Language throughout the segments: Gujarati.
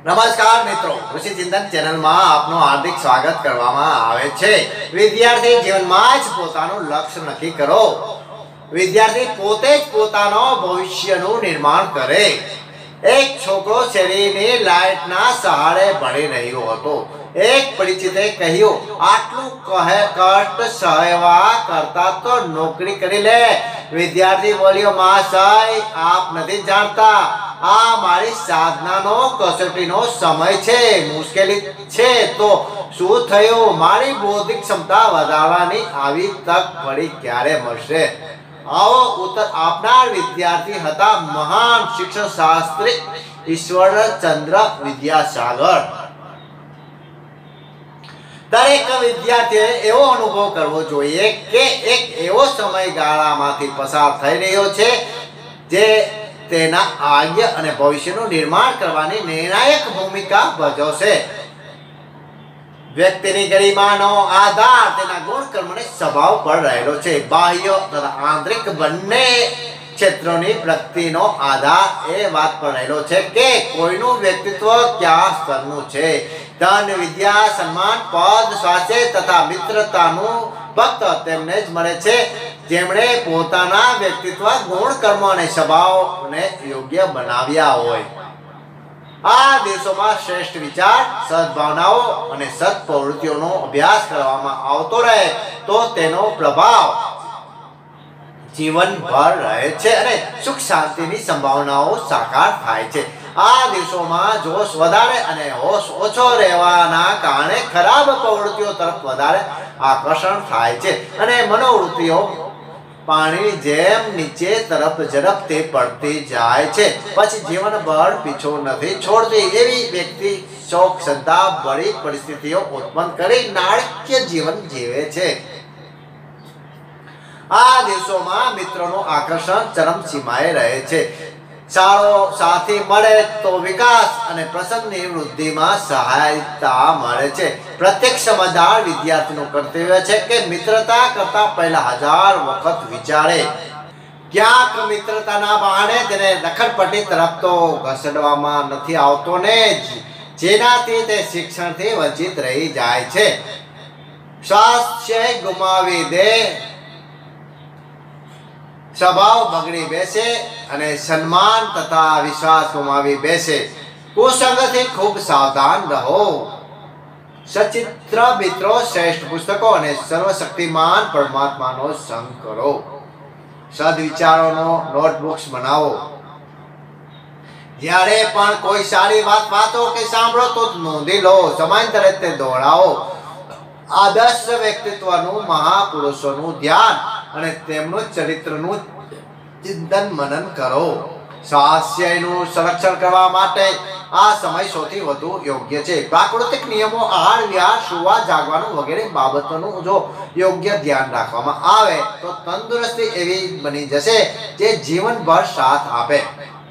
નમસ્કાર મિત્રો, કૃષિ ચિંતન ચેનલમાં આપનું હાર્દિક સ્વાગત કરવામાં આવે છે। વિદ્યાર્થી જીવનમાં જ પોતાનું લક્ષ્ય નક્કી કરો। વિદ્યાર્થી પોતે જ પોતાનો ભવિષ્યનું નિર્માણ કરે। એક છોકરો શેરીની લાઇટના સહારે ભણી રહ્યો હતો। એક પરિચિતે કહ્યું, આટલું કષ્ટ સહેવા કરતા તો નોકરી કરી લે। વિદ્યાર્થી બોલ્યો, મહાશય, આપ નથી જાણતા, આ મારી સાધનાનો કસોટીનો સમય છે। મુશ્કેલી છે તો શું થયું, મારી બૌદ્ધિક ક્ષમતા વધારવાની આવી તક ફરી ક્યારે મળશે? આવો ઉત્તર આપનાર વિદ્યાર્થી હતા મહાન શિક્ષણ શાસ્ત્રી ઈશ્વરચંદ્ર વિદ્યાસાગર। દરેક વિદ્યાર્થીએ એવો અનુભવ કરવો જોઈએ કે એક એવો સમયગાળામાંથી પસાર થઈ રહ્યો છે જે તેના આગળ અને ભવિષ્યનું નિર્માણ કરવાની નિર્ણાયક ભૂમિકા ભજવશે। વ્યક્તિની ગરિમાનો આધાર તેના ગુણ કર્મને સ્વભાવ પર રહેલો છે। બાહ્ય તથા આંતરિક બંને ક્ષેત્રોની પ્રગતિનો આધાર એ વાત પર રહેલો છે કે કોઈનું વ્યક્તિત્વ કયા સ્તરનું છે। ધન, વિદ્યા, સન્માન, પદ, સ્વાસ્થ્ય તથા મિત્રતાનું ફક્ત તેમને જ મળે છે જેમણે પોતાના વ્યક્તિત્વ, ગુણ, કર્મ અને સ્વભાવને યોગ્ય બનાવ્યા હોય। આ દિવસોમાં શ્રેષ્ઠ વિચાર, સદભાવનાઓ અને સત્પ્રવૃત્તિઓનો અભ્યાસ કરવામાં આવતો રહે તો તેનો પ્રભાવ જીવનભર રહે છે અને સુખ શાંતિની સંભાવનાઓ સાકાર થાય છે। આ દિવસોમાં જોશ વધારે અને હોશ ઓછો રહેવાના કારણે ખરાબ પ્રવૃત્તિઓ તરફ વધારે આકર્ષણ થાય છે અને મનોવૃત્તિઓ પાણીની જેમ નીચે તરફ ઝડપથી પડતી જાય છે। પછી જીવનભર પીછો નથી છોડતી એવી વ્યક્તિ શોક સંતાપ ભરી પરિસ્થિતિઓ ઉત્પન્ન કરી નાણાકીય જીવન જીવે છે। આ દિવસોમાં મિત્રોનું આકર્ષણ ચરમસીમાએ રહે છે। સારો સાથી મળે તો વિકાસ અને પ્રસંગની વૃદ્ધિમાં સહાયતા મળે છે। પ્રત્યેક સમજદાર વિદ્યાર્થીનું કર્તવ્ય છે કે મિત્રતા કરતા પહેલા 1000 વખત વિચારે। ક્યાંક મિત્રતાના બહાને તેને રખડપટ્ટી તરફ તો ઘસડવામાં નથી આવતો ને જેનાથી તે શિક્ષણથી વંચિત રહી જાય છે। સ્વાસ્થ્ય ગુમાવી દે, સ્વભાવ બગડી બેસે અને સન્માન તથા વિશ્વાસ ગુમાવી બેસે। કુસંગથી ખૂબ સાવધાન રહો। સચિત્ર મિત્રો, શ્રેષ્ઠ પુસ્તકો અને સર્વશક્તિમાન પરમાત્માનો સંગ કરો। સદવિચારોનો નોટબુક્સ બનાવો। જ્યારે પણ કોઈ સારી વાત વાતો કે સાંભળો તો નોંધી લો, સમયાંતરે તે દોહરાવો। આદર્શ વ્યક્તિત્વનું, મહાપુરુષોનું ધ્યાન અને તેમનું ચરિત્રનું ચિંતન મનન કરો। સ્વાસ્થ્યનું સંરક્ષણ કરવા માટે આ સમય સૌથી વધુ યોગ્ય છે। પ્રાકૃતિક નિયમો, આહાર વિહાર, સુવા જાગવાનું વગેરે બાબતોનું જો યોગ્ય ધ્યાન રાખવામાં આવે તો તંદુરસ્તી એવી બની જશે જે જીવનભર સાથ આપે।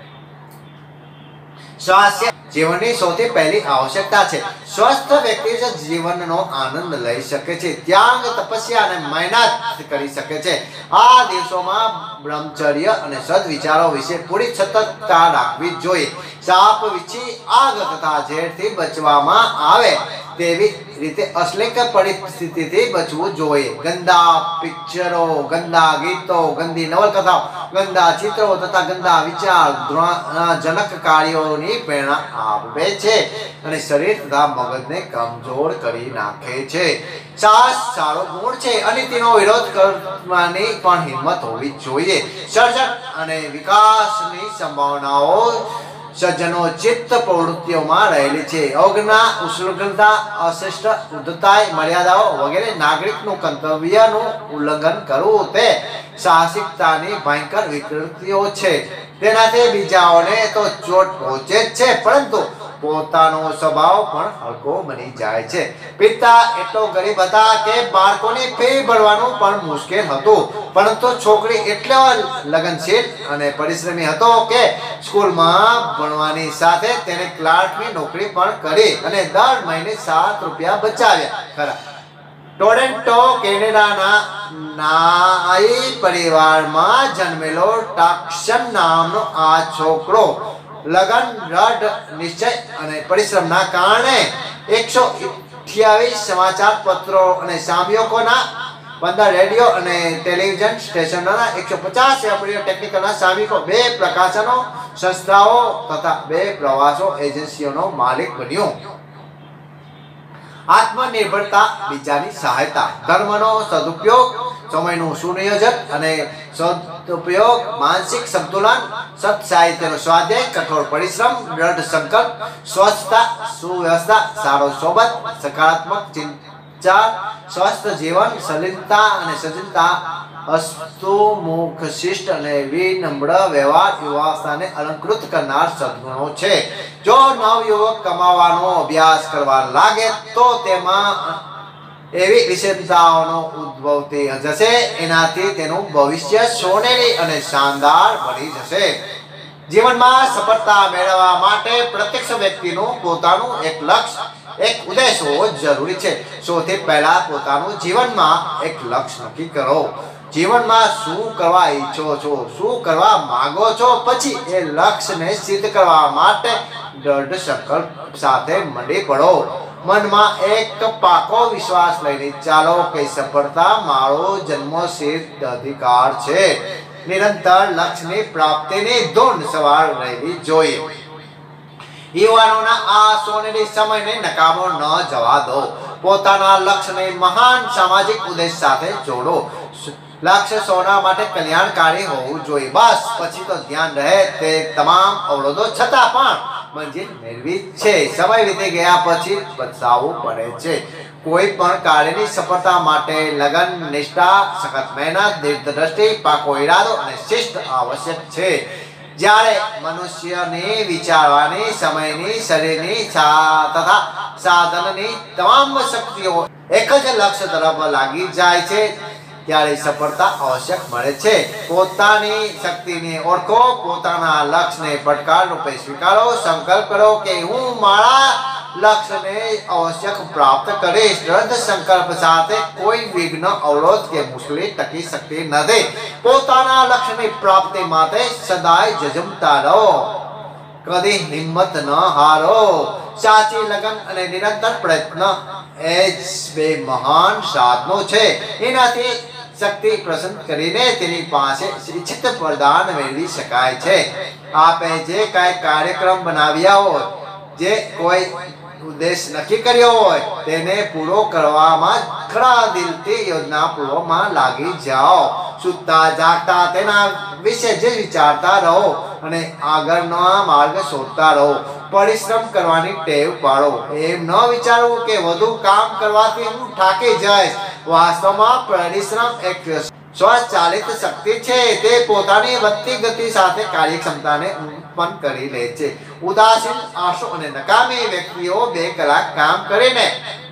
સ્વાસ્થ્ય જીવનની સૌથી પહેલી આવશ્યકતા છે। સ્વસ્થ વ્યક્તિ જ જીવનનો આનંદ લઈ શકે છે, ત્યાગ, તપસ્યા અને મહેનત કરી શકે છે। આ દિવસોમાં બ્રહ્મચર્ય અને સદવિચારો વિશે પૂરી સતર્કતા રાખવી જોઈએ। સાપ, વીંછી, આગ તથા ઝેરથી બચવામાં આવે તેવી રીતે અશ્લીલ પરિસ્થિતિથી બચવું જોઈએ। ગંદા પિક્ચરો, ગંદા ગીતો, ગંદી નવલકથાઓ, ગંદા ચિત્રો તથા ગંદા વિચાર જનક કાર્યોની પ્રેરણા આપે છે અને શરીર તથા મગજને કમજોર કરી નાખે છે। સાહસ સારો ગુણ છે અને તેનો વિરોધ કરવાની પણ હિંમત હોવી જોઈએ। સર્જન અને વિકાસની સંભાવનાઓ સજ્જનોચિત પ્રવૃત્તિઓમાં રહેલી છે। અવજ્ઞા, ઉશ્રૃંખલતા, અશિષ્ટ, ઉદ્ધતાઈ, મર્યાદાઓ વગેરે નાગરિકનું કર્તવ્યનું ઉલ્લંઘન કરવું તે સાહસિકતાની ભયંકર વિકૃતિઓ છે। તેનાથી બીજાઓને તો ચોટ પહોંચે જ છે પરંતુ પોતાનો સ્વભાવ પણ હલકો બની જાય છે। પિતા એટલો ગરીબ હતા કે બાળકોની ફી ભરવાનું પણ મુશ્કેલ હતું, પરંતુ છોકરી એટલો લગનશીલ અને પરિશ્રમી હતો કે સ્કૂલમાં ભણવાની સાથે તેને ક્લાર્કની નોકરી પણ કરી અને દર મહિને 7 રૂપિયા બચાવ્યા ખરા। ટોરેન્ટો કેનેડાના નાઈ પરિવારમાં જન્મેલો ટાક્સન નામનો આ છોકરો લગન, દ્રઢ નિશ્ચય અને પરિશ્રમના કારણે 128 સમાચાર પત્રો અને સામયિકોના 15 રેડિયો અને ટેલિવિઝન સ્ટેશનોના 150 એમ્બ્રિયો ટેકનિકલના સામયિકો, 2 પ્રકાશનો સંસ્થાઓ તથા 2 પ્રવાસો એજન્સીઓનો માલિક બન્યો. આત્મનિર્ભરતા, બીજાની સહાયતા, ધર્મનો સદુપયોગ, સમયનું સુનિયોજન અને સદુપયોગ, માનસિક સંતુલન, સત સાહિત્યનો સ્વાધ્યાય, કઠોર પરિશ્રમ, દ્રઢ સંકલ્પ, સ્વચ્છતા, સુવ્યવસ્થા, સારો સોબત, સકારાત્મક ચિંતા, સ્વસ્થ જીવન, સલીલતા અને સજ્જનતા, હસ્તુમુખ શિષ્ટ અને વિનમ્ર વ્યવહાર યુવાવસ્થાને અલંકૃત કરનાર સદગુણો છે. જો નવયુવક કમાવાનો અભ્યાસ કરવા લાગે તો તેમાં એવી વિશેષતાઓનો ઉદ્ભવ જશે, એનાથી તેનું ભવિષ્ય સોનેરી અને શાનદાર બની જશે. જીવનમાં સફળતા મેળવવા માટે પ્રત્યેક વ્યક્તિનું પોતાનું એક લક્ષ્ય, એક ઉદ્દેશ હોવો જરૂરી છે. સૌથી પહેલા પોતાનું જીવનમાં એક લક્ષ્ય નક્કી કરો. જીવનમાં શું કરવા ઈચ્છો છો, શું કરવા માંગો છો, પછી એ લક્ષ્યને સિદ્ધ કરવા માટે દ્રઢ સંકલ્પ સાથે મંડી પડો. મનમાં એક પાકો વિશ્વાસ લઈને ચાલો કે સફળતા મારો જન્મસિદ્ધ અધિકાર છે. નિરંતર લક્ષ્યની પ્રાપ્તિની ધૂન સવાર રહેવી જોઈએ. યુવાનોના આ સોનેરી સમયને નકામો ન જવા દો. પોતાના લક્ષ્યને મહાન સામાજિક ઉદ્દેશ સાથે જોડો. લક્ષ્ય સોના માટે કલ્યાણકારી હોવું જોઈએ. બસ પછી તો ધ્યાન રહે તે તમામ અવરોધો છતાં પણ મંજિલ મેળવી છે. સમય વીતી ગયા પછી પછતાવવું પડે છે. કોઈ પણ કાર્યની સફળતા માટે લગન, નિષ્ઠા, સખત મહેનત, દીર્ઘદ્રષ્ટિ, પાકો ઈરાદો અને શિસ્ત આવશ્યક છે. જ્યારે મનુષ્યની વિચારવાની, સમયની, શરીરની તથા સાધનની તમામ શક્તિઓ એક જ લક્ષ્ય તરફ લાગી જાય છે ત્યારે સફળતા આવશ્યક મળે છે. પોતાની શક્તિને ઓળખો, પોતાના લક્ષ્યને પડકાર રૂપે સ્વીકારો. સંકલ્પ કરો કે હું મારા લક્ષ્યને આવશ્યક પ્રાપ્ત કરીશ. દ્રઢ સંકલ્પ સાથે કોઈ વિઘ્ન, અવરોધ કે મુશ્કેલી ટકી શકતી નથી. પોતાના લક્ષ્યની પ્રાપ્તિ માટે સદાય ઝઝુમતા રહો, કદી હિંમત ન હારો. સાચી લગન અને નિરંતર પ્રયત્ન એ જ 2 મહાન સાધનો છે. એનાથી શક્તિ પ્રસન્ન કરીને તેની પાસે ઈચ્છિત વરદાન મેળવી શકાય છે. આપે જે કાંઈ કાર્યક્રમ બનાવ્યા હોય, જે કોઈ ઉદ્દેશ નક્કી કર્યો હોય તેને પૂરો કરવામાં ખરા દિલથી યોજનાપૂર્વકમાં લાગી જાઓ. સૂતા જાગતા તેના વિશે જ વિચારતા રહો અને આગળનો માર્ગ શોધતા રહો. પરિશ્રમ કરવાની ટેવ પાડો. એમ ન વિચારવું કે વધુ કામ કરવાથી હું થાકી જઈશ. વાસ્તવમાં પરિશ્રમ એક સ્વચાલિત શક્તિ છે. તે પોતાની વધતી ગતિ સાથે કાર્યક્ષમતાને ઉત્પન્ન કરી લે છે. ઉદાસીન, આળસુ અને નકામી વ્યક્તિઓ 2 કલાક કામ કરીને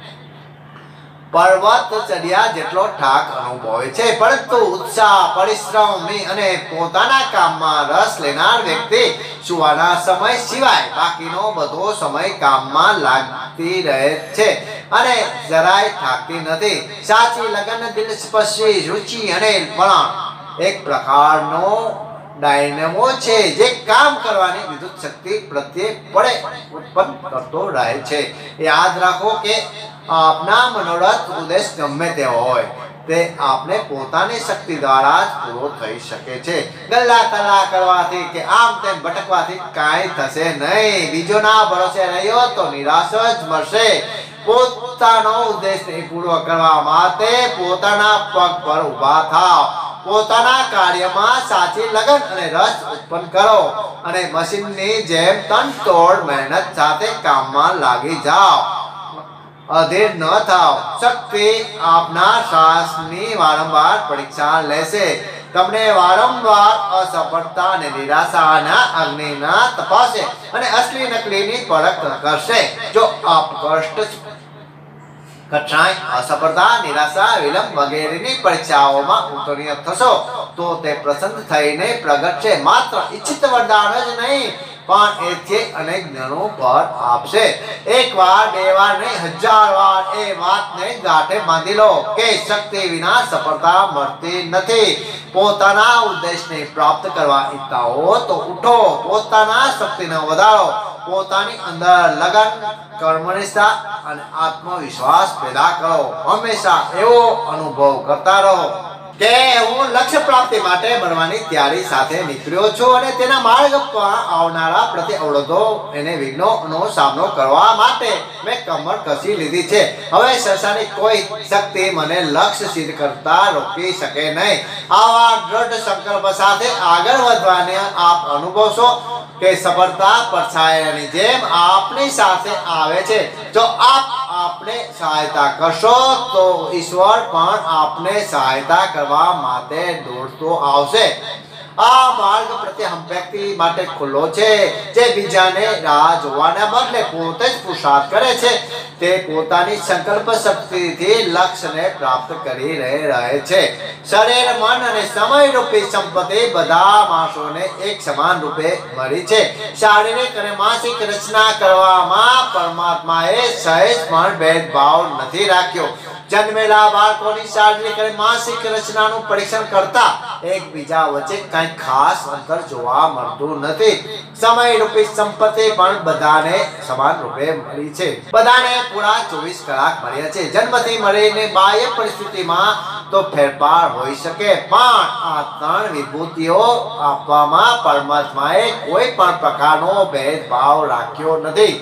પર્વત ચડ્યા જેટલો થાક અનુભવે છે, પરંતુ ઉત્સાહ, પરિશ્રમી અને પોતાના કામમાં રસ લેનાર વ્યક્તિ સુવાના સમય સિવાય બાકીનો બધો સમય કામમાં લાગતી રહે છે અને જરાય થાકતી નથી. સાચી લગન, દિલસ્પર્શી રુચિ અને વલણ એક પ્રકારનો ડાયનેમો છે જે કામ કરવાની વિદ્યુત શક્તિ પ્રત્યે પડે ઉત્પન્ન કરતો રહે છે. યાદ રાખો કે આપના મનોરથ ઉદ્દેશ ગમે તે હોય તે આપને પોતાની શક્તિ દ્વારા જ પૂરો થઈ શકે છે. ગલ્લા તલ્લા કરવાથી કે આમ તેમ ભટકવાથી કાંઈ થશે નહીં. બીજોના ભરોસે રહ્યો તો નિરાશ જ મળશે. પોતાનો ઉદ્દેશને પૂરો કરવા માટે પોતાના પગ પર ઊભા થાઓ. પોતાના કાર્યમાં સાચી લગન અને રસ ઉત્પન્ન કરો અને મશીનની જેમ તનતોડ મહેનત સાથે કામમાં લાગી જાઓ. અધીર ન થાઓ. શક્તિ આપના શ્વાસની વારંવાર પરીક્ષા લેશે. તમને વારંવાર અસફળતા અને નિરાશાના અગ્નિના તપાસે અને અસલી નકલીની પરખ કરશે. જો આપ કષ્ટ, કઠણાઈ, અસફળતા, નિરાશા, વિલંબ વગેરેની પરીક્ષાઓમાં ઉત્તીર્ણ થશો તો તે પ્રસન્ન થઈને પ્રગટશે. માત્ર ઈચ્છિત વરદાન જ નહીં પણ એથી અનેક ગણું ફળ આપશે. 1 વાર 2 વાર નહીં, 1000 વાર એ વાતને ગાંઠે બાંધી લો કે શક્તિ વિના સફળતા મળતી નથી. પોતાના ઉદ્દેશને પ્રાપ્ત કરવા ઈચ્છતા હો તો ઉઠો, પોતાના શક્તિને વધારો, પોતાની અંદર લગન, કર્મનિષ્ઠા અને આત્મવિશ્વાસ પેદા કરો. હંમેશા એવો અનુભવ કરતા રહો કે હું લક્ષ્ય પ્રાપ્તિ માટે બનવાની તૈયારી સાથે નીકળ્યો છું અને તેના માર્ગ પર આવનારા પ્રતિ અવરોધો અને વિઘ્નોનો સામનો કરવા માટે મેં કમર કસી લીધી છે. હવે સંસારની કોઈ શક્તિ મને લક્ષ્ય સિદ્ધ કરતા રોકી શકે નહીં. આવા દ્રઢ સંકલ્પ સાથે આગળ વધવાને આપ અનુભવશો કે સફળતા પડછાયાની જેમ આપની સાથે આવે છે. જો આપ આપને સહાયતા કરશો તો ઈશ્વર પણ આપને સહાયતા કરવા માટે દોડતો આવશે. આ માર્ગ પ્રત્યે વ્યક્તિ માટે ખુલ્લો છે. જે બીજાને રાહ જોવાના બદલે પોતે જ પુરુષાર્થ કરે છે તે પોતાની સંકલ્પ શક્તિથી લક્ષ્યને પ્રાપ્ત કરી રહે છે. શરીર, મન અને સમય રૂપી સંપત્તિ બધા માણસોને એક સમાન રૂપે મળી છે. શારીરિક અને માનસિક રચના કરવામાં પરમાત્માએ સહેજ પણ ભેદભાવ નથી રાખ્યો. જન્મેલા બાળકોની શારીરિક અને માનસિક રચનાનું પરીક્ષણ કરતા એકબીજા વચ્ચે કંઈ ખાસ અંતર જોવા મળતું નથી. સમય રૂપી સંપત્તિ પણ બધાને સમાન રૂપે મળી છે. બધાને પૂરા 24 કલાક મળ્યા છે. જન્મથી મળીને બાહ્ય પરિસ્થિતિમાં તો ફેરફાર હોઈ શકે, પણ આ ત્રણ વિભૂતિઓ આપવામાં પરમાત્માએ કોઈ પણ પ્રકારનો ભેદભાવ રાખ્યો નથી.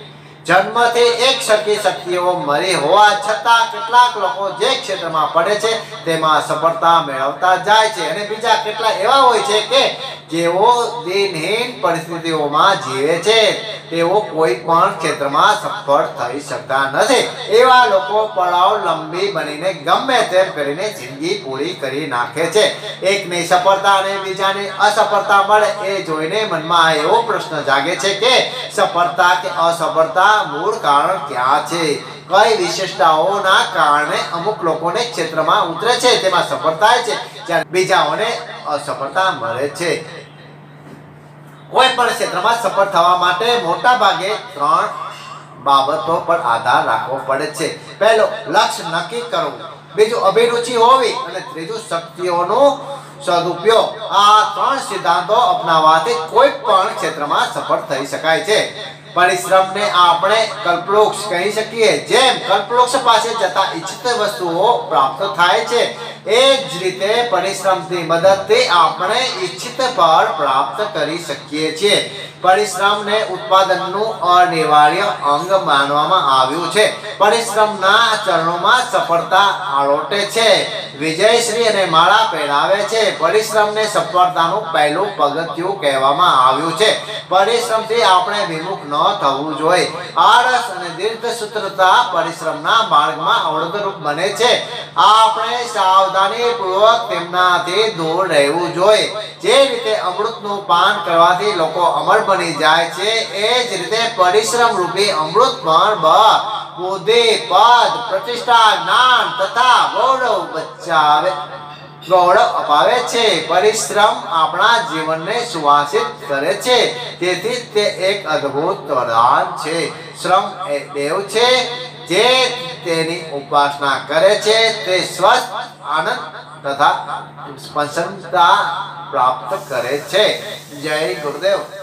જન્મથી એક સરખી શક્તિઓ મળી હોવા છતાં કેટલાક લોકો જે ક્ષેત્રમાં પડે છે તેમાં સફળતા મેળવતા જાય છે અને બીજા કેટલા એવા હોય છે કે જેઓ દિનહીન પરિસ્થિતિઓમાં જીવે છે. તેઓ કોઈ પણ ક્ષેત્રમાં સફળ થઈ શકતા નથી. એવા લોકો પડાવલંબી બનીને ગમે તેમ કરીને જિંદગી પૂરી કરી નાખે છે. એકને સફળતા અને બીજાને અસફળતા મળે એ જોઈને મનમાં એવો પ્રશ્ન જાગે છે કે સફળતા કે અસફળતા મૂળ કારણ ક્યાં છે? કઈ વિશેષતાઓના કારણે અમુક લોકોને ક્ષેત્રમાં ઉતરે છે તેમાં સફળ થાય છે જ્યારે બીજાઓને અસફળતા મળે છે. કોઈ પણ ક્ષેત્રમાં સફળ થવા માટે મોટા ભાગે 3 બાબતો પર આધાર રાખવો પડે છે. પહેલો, લક્ષ્ય નક્કી કરવું. બીજું, અભિરુચિ હોવી અને ત્રીજું, શક્તિઓનો સદુપયોગ. આ 3 સિદ્ધાંતો અપનાવવાથી કોઈ પણ ક્ષેત્રમાં સફળ થઈ શકાય છે. પરિશ્રમને આપણે કલ્પવૃક્ષ કહી શકીએ. જેમ કલ્પવૃક્ષ પાસે જતા ઈચ્છિત વસ્તુઓ પ્રાપ્ત થાય છે એ જ રીતે પરિશ્રમની મદદથી આપણે ઈચ્છિત ફળ પ્રાપ્ત કરી શકીએ છીએ. પરિશ્રમને ઉત્પાદનનું અનિવાર્ય અંગ માનવામાં આવ્યું છે. પરિશ્રમના ચરણોમાં સફળતા આળોટે છે, વિજયશ્રી અને માળા પહેરાવે છે. પરિશ્રમને સફળતાનું પહેલું પગથિયું કહેવામાં આવ્યું છે. પરિશ્રમથી આપણે વિમુખ ન થવું જોઈએ. આળસ અને દીર્ઘસૂત્રતા પરિશ્રમના માર્ગમાં અવરોધરૂપ બને છે. આપણે સાવધાનીપૂર્વક તેમનાથી દૂર રહેવું જોઈએ. જે રીતે અમૃતનું પાન કરવાથી લોકો અમર બની જાય છે એ જ રીતે પરિશ્રમ રૂપી અમૃત પણ બુદ્ધિ, પદ, પ્રતિષ્ઠા, જ્ઞાન તથા ગૌરવ અપાવે છે. પરિશ્રમ આપણા જીવનને સુવાસિત કરે છે. તેથી તે એક અદ્ભુત વરદાન છે. શ્રમ એ દેવ છે. જે તેની ઉપાસના કરે છે તે સ્વસ્થ, આનંદ તથા પ્રસન્નતા પ્રાપ્ત કરે છે. જય ગુરુદેવ.